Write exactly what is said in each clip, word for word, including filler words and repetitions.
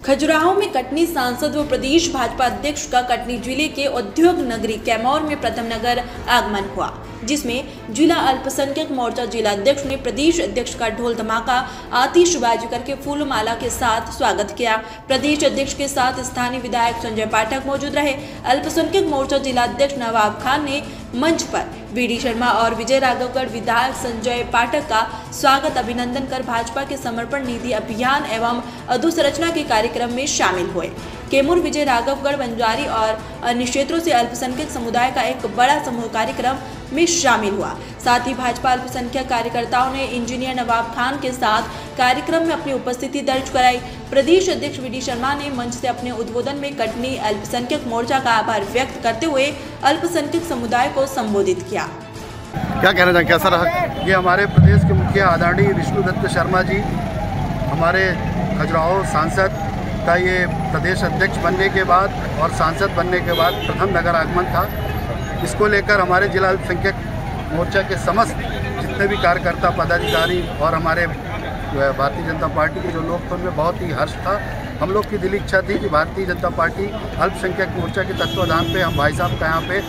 खजुराहो में कटनी सांसद व प्रदेश भाजपा अध्यक्ष का कटनी जिले के उद्योग नगरी कैमूर में प्रथम नगर आगमन हुआ, जिसमें जिला अल्पसंख्यक मोर्चा जिला अध्यक्ष ने प्रदेश अध्यक्ष का ढोल धमाका आतिशबाजी करके फूल माला के साथ स्वागत किया। प्रदेश अध्यक्ष के साथ स्थानीय विधायक संजय पाठक मौजूद रहे। अल्पसंख्यक मोर्चा जिला अध्यक्ष नवाब खान ने मंच पर वीडी शर्मा और विजय राघवगढ़ विधायक संजय पाठक का स्वागत अभिनंदन कर भाजपा के समर्पण निधि अभियान एवं अधोसंरचना के कार्यक्रम में शामिल हुए। कैमूर विजय राघवगढ़ बंजारी और अन्य क्षेत्रों से अल्पसंख्यक समुदाय का एक बड़ा समूह कार्यक्रम में शामिल हुआ। साथ ही भाजपा अल्पसंख्यक कार्यकर्ताओं ने इंजीनियर नवाब खान के साथ कार्यक्रम में अपनी उपस्थिति दर्ज कराई। प्रदेश अध्यक्ष वीडी शर्मा ने मंच से अपने उद्बोधन में कटनी अल्पसंख्यक मोर्चा का आभार व्यक्त करते हुए अल्पसंख्यक समुदाय को संबोधित किया। क्या कहना चाहिए, कैसा रहा? ये हमारे प्रदेश के मुखिया आदरणीय विष्णुदत्त शर्मा जी, हमारे खजुराहो सांसद का ये प्रदेश अध्यक्ष बनने के बाद और सांसद बनने के बाद प्रथम नगर आगमन था। इसको लेकर हमारे जिला अल्पसंख्यक मोर्चा के समस्त जितने भी कार्यकर्ता पदाधिकारी और हमारे भारतीय जनता पार्टी के जो लोग थे उनमें बहुत ही हर्ष था। हम लोग की दिली इच्छा थी कि भारतीय जनता पार्टी अल्पसंख्यक मोर्चा के तत्वाधान पे हम भाई साहब का यहाँ पे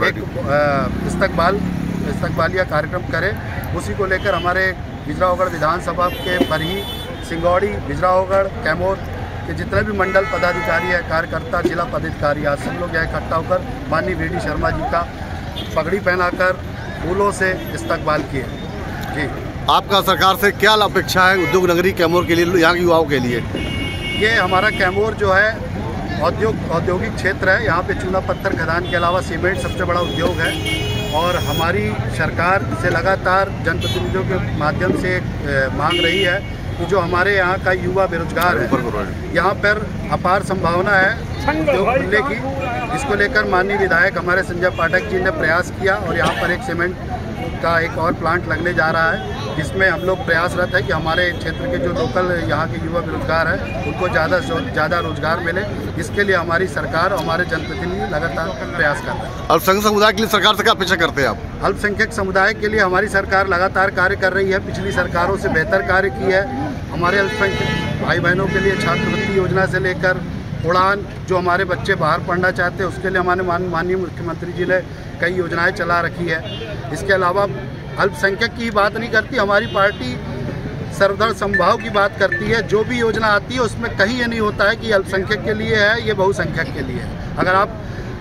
एक इस्तकबाल इस्तकबालिया कार्यक्रम करें। उसी को लेकर हमारे बिजरावगढ़ विधानसभा के बरही, सिंगौड़ी, बिजरावगढ़, कैमूर के जितने भी मंडल पदाधिकारी है, कार्यकर्ता, जिला पदाधिकारी, आज सब लोग यहाँ इकट्ठा होकर माननीय वीडी शर्मा जी का पगड़ी पहनाकर फूलों से इस्तकबाल किए। जी, आपका सरकार से क्या अपेक्षा है उद्योग नगरी कैमूर के लिए, यहाँ के युवाओं के लिए? ये हमारा कैमूर जो है औद्योग औद्योगिक क्षेत्र है। यहाँ पे चूना पत्थर खदान के अलावा सीमेंट सबसे बड़ा उद्योग है और हमारी सरकार से लगातार जनप्रतिनिधियों के माध्यम से मांग रही है कि जो हमारे यहाँ का युवा बेरोजगार है, यहाँ पर अपार संभावना है उद्योग खुलने की। इसको लेकर माननीय विधायक हमारे संजय पाठक जी ने प्रयास किया और यहाँ पर एक सीमेंट का एक और प्लांट लगने जा रहा है, जिसमें हम लोग प्रयासरत है कि हमारे क्षेत्र के जो लोकल यहाँ के युवा बेरोजगार हैं उनको ज़्यादा से ज़्यादा रोजगार मिले। इसके लिए हमारी सरकार और हमारे जनप्रतिनिधि लगातार प्रयास कर रहे हैं। अल्पसंख्यक समुदाय के लिए सरकार से क्या अपेक्षा करते हैं आप? अल्पसंख्यक समुदाय के लिए हमारी सरकार लगातार कार्य कर रही है, पिछली सरकारों से बेहतर कार्य की है। हमारे अल्पसंख्यक भाई बहनों के लिए छात्रवृत्ति योजना से लेकर उड़ान, जो हमारे बच्चे बाहर पढ़ना चाहते हैं उसके लिए हमारे माननीय मुख्यमंत्री जी ने कई योजनाएं चला रखी है। इसके अलावा अल्पसंख्यक की बात नहीं करती हमारी पार्टी, सर्वधर्म समभाव की बात करती है। जो भी योजना आती है उसमें कहीं ये नहीं होता है कि अल्पसंख्यक के लिए है, ये बहुसंख्यक के लिए है। अगर आप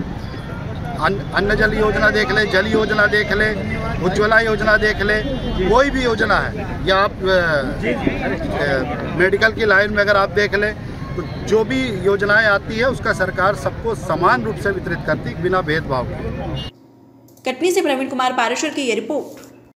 अन्न जल योजना देख लें, जल योजना देख लें, उज्ज्वला योजना देख लें, कोई भी योजना है, या आप मेडिकल की लाइन में अगर आप देख लें, तो जो भी योजनाएं आती है उसका सरकार सबको समान रूप से वितरित करती बिना भेदभाव के। कटनी से प्रवीण कुमार पारेश्वर की ये रिपोर्ट।